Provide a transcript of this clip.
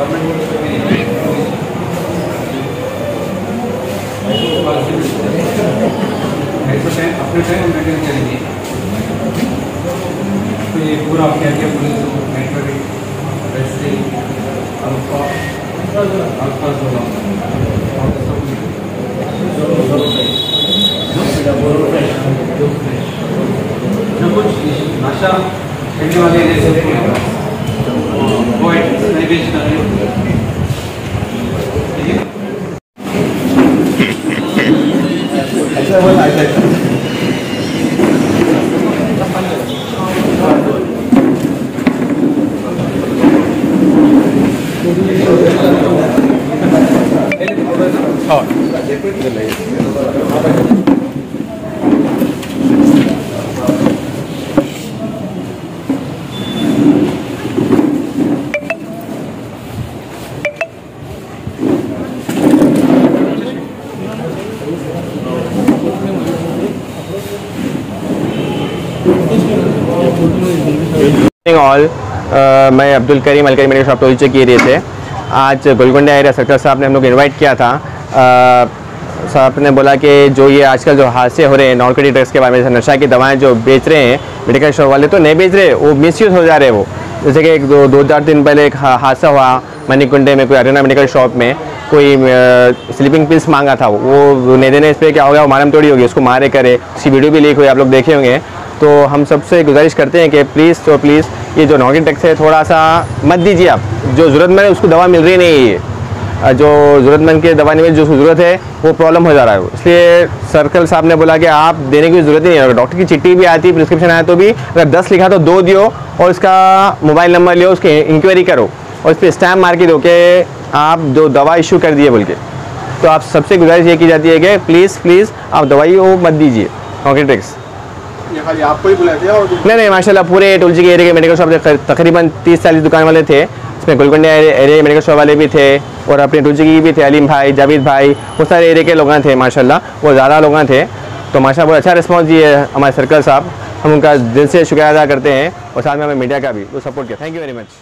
अपने time maintain करेंगे तो ये पूरा क्या क्या पुलिस नेटवर्क रेस्टिंग अल्फा जो कुछ नशा करने वाले जैसे वो नहीं बेचना है। ऑल मैं अब्दुल करीम अलकरी मेडिकल शॉप टोलचे के एरिया से। आज गोलकुंडा एरिया सर्कल साहब ने हम लोग इनवाइट किया था। साहब ने बोला कि जो ये आजकल जो हादसे हो रहे हैं नॉन ड्रग्स के बारे में, नशा की दवाएं जो बेच रहे हैं मेडिकल शॉप वाले, तो नहीं बेच रहे, वो मिसयूज़ हो जा रहे हैं। वो जैसे कि एक दो चार दिन पहले एक हादसा हुआ मणिकुंडे में, कोई अरेना मेडिकल शॉप में कोई स्लीपिंग पिल्स मांगा था, वो नहीं देने इस पर क्या हो गया, वो मारम तोड़ी होगी, उसको मारे करे, उसकी वीडियो भी लीक हुई, आप लोग देखे होंगे। तो हम सबसे गुजारिश करते हैं कि प्लीज़ तो प्लीज़ ये जो नॉन ड्रग्स है थोड़ा सा मत दीजिए आप। जो ज़रूरतमंद है उसको दवा मिल रही नहीं है, जो ज़रूरतमंद की दवा नहीं मिल, जो ज़रूरत है वो प्रॉब्लम हो जा रहा है। इसलिए सर्कल साहब ने बोला कि आप देने की ज़रूरत नहीं है, डॉक्टर की चिट्ठी भी आती, प्रिस्क्रिप्शन आया तो भी अगर 10 लिखा तो 2 दियो और उसका मोबाइल नंबर लियो, उसकी इंक्वायरी करो और उस पर स्टैम्प मार के दो कि आप जो दवा इशू कर दिए बोल के। तो आप सबसे गुजारिश ये की जाती है कि प्लीज़ प्लीज़ आप दवाई वो मत दीजिए नॉन ड्रग्स। खाली आपको ही बुलाते हैं और नहीं माशाल्लाह पूरे टोलची के एरिया के मेडिकल शॉप तकरीबन 30-40 दुकान वाले थे। इसमें गोलकुंडा एरिया मेडिकल शॉप वाले भी थे और अपने टोलची की भी थे, अलीम भाई, जावेद भाई, वो सारे एरिया के लोग थे माशाल्लाह, वो ज़्यादा लोग थे। तो माशाल्लाह बहुत अच्छा रिस्पॉन्स दिए हमारे सर्कल साहब, हम उनका दिल से शुक्रिया अदा करते हैं और साथ में हमें मीडिया का भी वो सपोर्ट किया। Thank you very much.